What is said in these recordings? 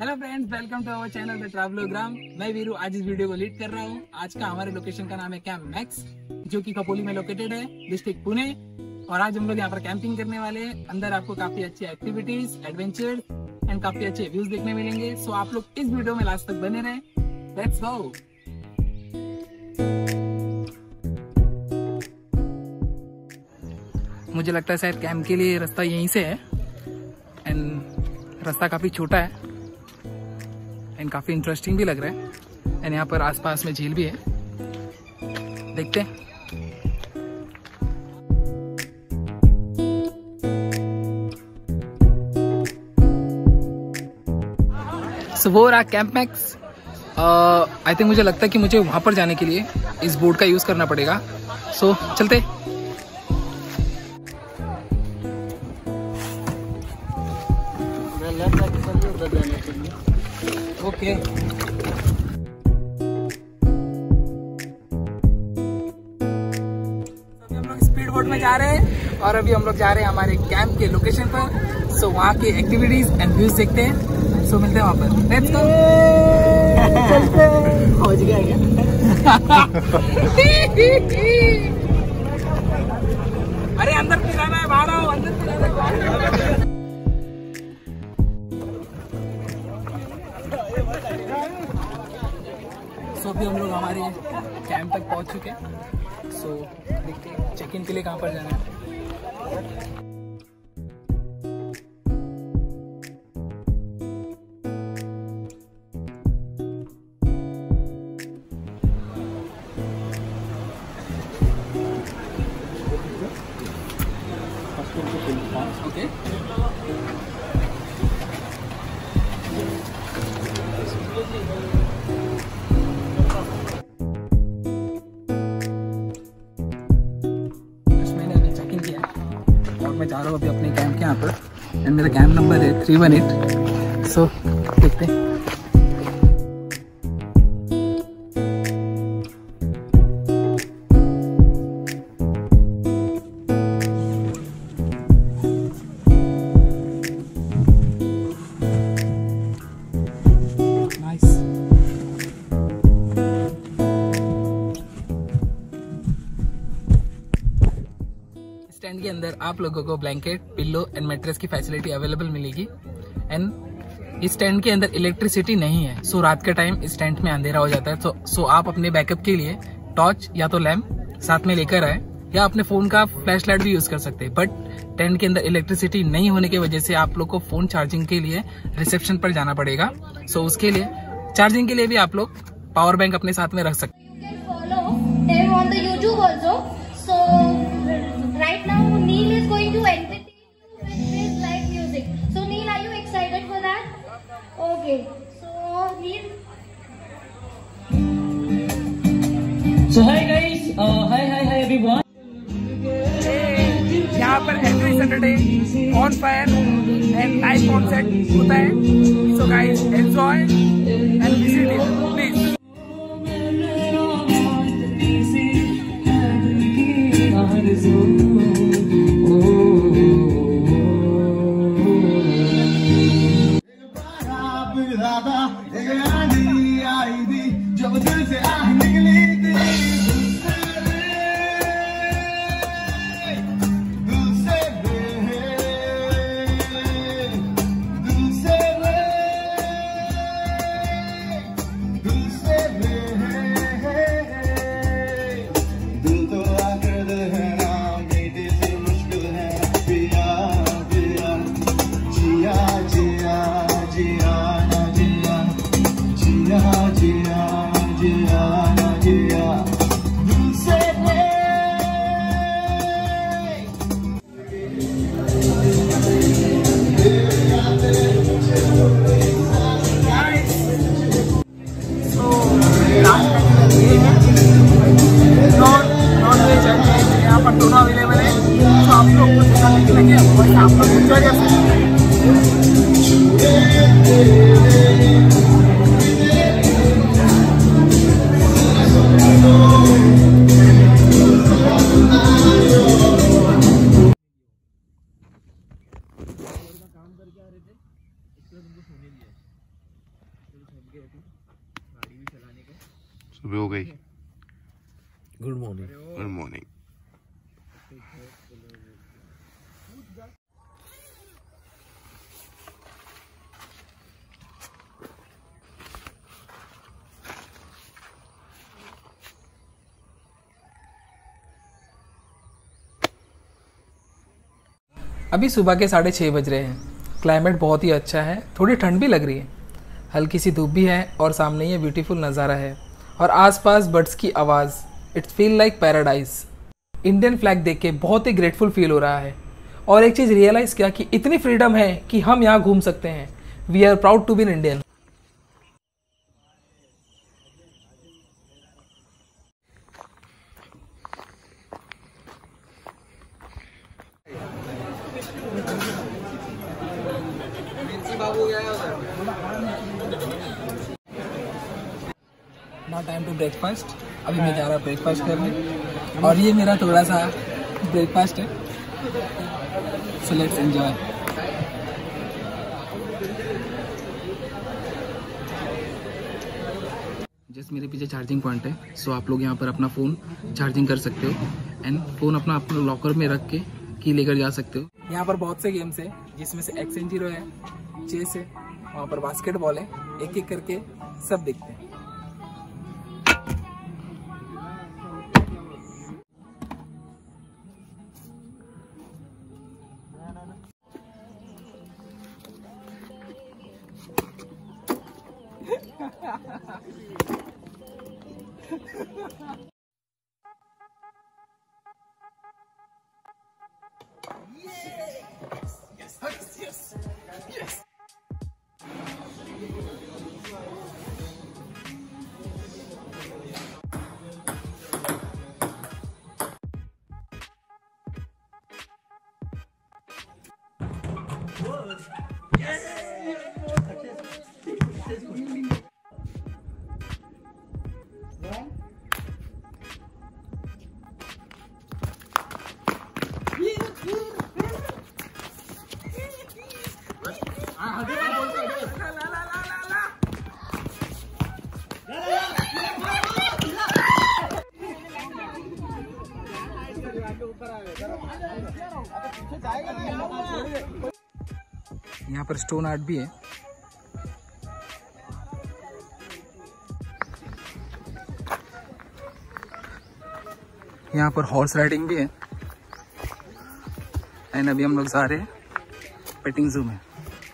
Hello friends, welcome to our channel the Travelogram. मैं वीरू आज इस वीडियो को लीड कर रहा हूँ। आज का हमारे लोकेशन का नाम है कैंप मैक्स, जो कि खपोली में लोकेटेड है, डिस्ट्रिक्ट पुणे। और आज हम लोग यहाँ पर कैंपिंग करने वाले हैं। अंदर आपको काफी अच्छी एक्टिविटीज, एडवेंचर एंड काफी अच्छे व्यूज देखने मिलेंगे। सो आप लोग इस वीडियो में लास्ट तक बने रहें। Let's go. मुझे लगता है शायद कैंप के लिए रास्ता यहीं से है एंड रास्ता काफ़ी छोटा है एंड काफ़ी इंटरेस्टिंग भी लग रहा है। एंड यहाँ पर आसपास में झील भी है, देखते हैं। सो वो रहा कैंप मैक्स। आई थिंक मुझे लगता है कि मुझे वहाँ पर जाने के लिए इस बोर्ड का यूज़ करना पड़ेगा। सो चलते। ओके अभी हम लोग स्पीड बोट में जा रहे हैं और अभी हम लोग जा रहे हैं हमारे कैंप के लोकेशन पर। सो वहाँ की एक्टिविटीज एंड व्यूज देखते हैं। सो मिलते हैं वहाँ पर। Let's go. पहुंच गया क्या? अरे अंदर पिलाना है, बाहर आओ। अंदर पिलाना है, बाहर आओ। सो अभी हम लोग हमारे कैंप तक पहुंच चुके हैं। सो देखते हैं चेक इन के लिए कहाँ पर जाना है। ओके मैं जा रहा हूँ अभी अपने कैंप के यहाँ पर एंड मेरा कैंप नंबर है 318। सो देखते हैं। स्टैंड के अंदर आप लोगों को ब्लैंकेट, पिल्लो एंड मैट्रेस की फैसिलिटी अवेलेबल मिलेगी। एंड इस टेंट के अंदर इलेक्ट्रिसिटी नहीं है। सो रात के टाइम इस टेंट में अंधेरा हो जाता है। सो आप अपने बैकअप के लिए टॉर्च या तो लैंप साथ में लेकर आए या अपने फोन का फ्लैश लाइट भी यूज कर सकते हैं। बट टेंट के अंदर इलेक्ट्रिसिटी नहीं होने की वजह से आप लोग को फोन चार्जिंग के लिए रिसेप्शन पर जाना पड़ेगा। सो उसके लिए चार्जिंग के लिए भी आप लोग पावर बैंक अपने साथ में रख सकते हैं। Right now, Neil is going to entertain you with his live music. So, Neil, are you excited for that? Okay. So, Neil. So, hi guys. Hi everyone. यहाँ पर every Saturday on fire and live concert होता है। So guys enjoy and visit it please. जब दिल से आह निकली थी यहाँ पर दोनों अवेलेबल है। तो आप लोग को दिखाने के लगे वही आप लोग एंजॉय कर सकते हैं। सुबह हो गई। Good morning. Good morning. अभी सुबह के 6:30 बज रहे हैं। क्लाइमेट बहुत ही अच्छा है, थोड़ी ठंड भी लग रही है, हल्की सी धूप भी है और सामने ये ब्यूटीफुल नज़ारा है और आसपास बर्ड्स की आवाज़। It's feel like paradise. Indian flag देख के बहुत ही ग्रेटफुल फील हो रहा है और एक चीज़ रियलाइज़ किया कि इतनी फ्रीडम है कि हम यहाँ घूम सकते हैं। We are proud to be an Indian. Now time to breakfast. अभी मैं जा रहा हूँ ब्रेकफास्ट करने और ये मेरा थोड़ा सा ब्रेकफास्ट है। So let's enjoy. जस्ट मेरे पीछे चार्जिंग पॉइंट है, सो आप लोग यहाँ पर अपना फ़ोन चार्जिंग कर सकते हो एंड फ़ोन अपना लॉकर में रख के की लेकर जा सकते हो। यहाँ पर बहुत से गेम्स है जिसमें से एक्सेंट हीरो है, चेस है, वहाँ पर बास्केटबॉल है, एक एक करके सब देखते हैं। यहाँ पर स्टोन आर्ट भी है। यहाँ पर हॉर्स राइडिंग भी है एंड अभी हम लोग जा रहे हैं पेटिंग जू में।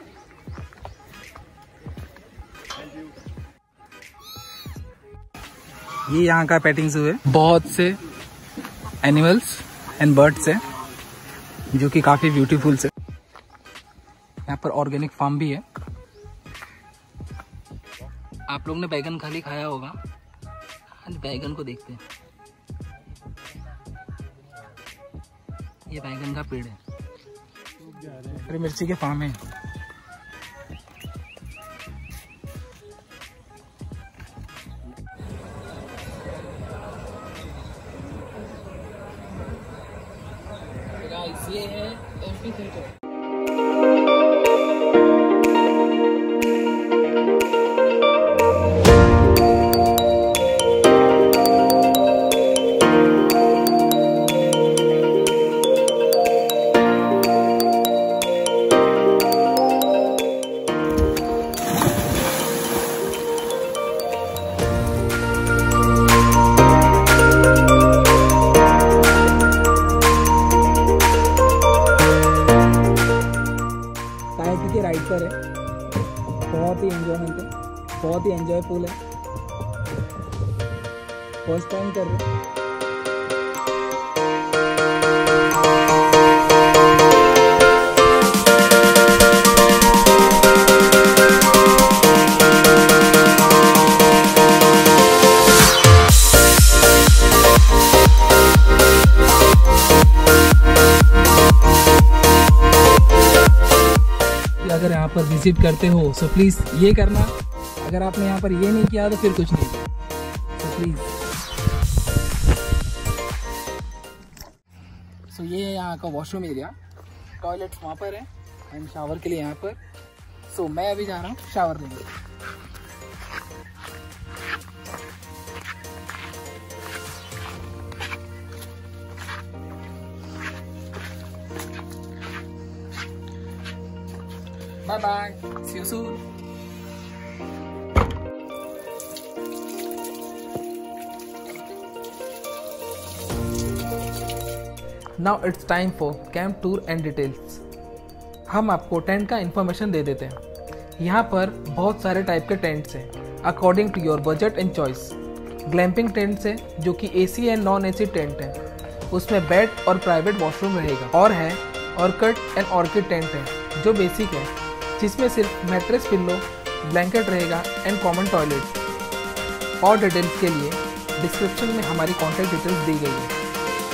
ये यहाँ का पेटिंग जू है। बहुत से एनिमल्स एंड बर्ड्स है जो कि काफी ब्यूटीफुल है। यहाँ पर ऑर्गेनिक फार्म भी है। आप लोग ने बैगन खाली खाया होगा, आज बैगन को देखते हैं। ये बैगन का पेड़ है, हरी मिर्ची के फार्म है। ये है एम्फी थिएटर। की राइड पर है, बहुत ही एंजॉयमेंट है, बहुत ही एंजॉयफुल है। फर्स्ट टाइम कर रहे हैं। अगर यहाँ पर विजिट करते हो सो प्लीज़ ये करना। अगर आपने यहाँ पर ये नहीं किया तो फिर कुछ नहीं किया, सो प्लीज़। सो ये है यहाँ का वॉशरूम एरिया, टॉयलेट्स वहाँ पर है एंड शावर के लिए यहाँ पर। सो मैं अभी जा रहा हूँ शावर लेने। Bye bye, see you soon. Now it's time for camp tour and details. हम आपको टेंट का इन्फॉर्मेशन दे देते हैं। यहाँ पर बहुत सारे टाइप के टेंट्स हैं according to your budget and choice. Glamping tents है जो कि AC and non AC tent है, उसमें बेड और प्राइवेट वॉशरूम रहेगा। और है ऑर्किड एंड ऑर्किड टेंट है जो बेसिक है, जिसमें सिर्फ मैट्रेस, पिल्लो, ब्लैंकेट रहेगा एंड कॉमन टॉयलेट। और डिटेल्स के लिए डिस्क्रिप्शन में हमारी कॉन्टैक्ट डिटेल्स दी गई है।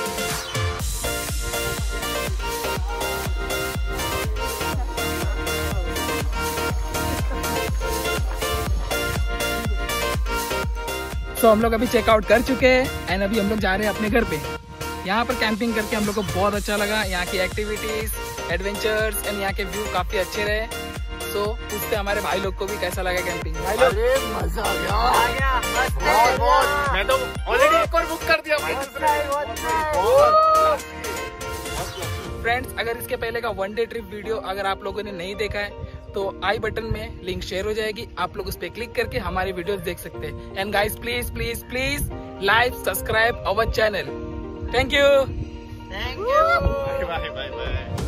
तो हम लोग अभी चेकआउट कर चुके हैं एंड अभी हम लोग जा रहे हैं अपने घर पे। यहाँ पर कैंपिंग करके हम लोग को बहुत अच्छा लगा। यहाँ की एक्टिविटीज, एडवेंचर्स एंड यहाँ के व्यू काफी अच्छे रहे। सो पूछते हमारे भाई लोग को भी कैसा लगा कैंपिंग। भाई लोग मजा आ गया। बहुत। मैं तो ऑलरेडी एक और बुक कर दिया भाई। फ्रेंड्स, अगर इसके पहले का 1 डे ट्रिप वीडियो अगर आप लोगों ने नहीं देखा है तो आई बटन में लिंक शेयर हो जाएगी, आप लोग उस पर क्लिक करके हमारी वीडियोस देख सकते हैं। And guys please please please like, subscribe our channel. Thank you. Bye bye bye.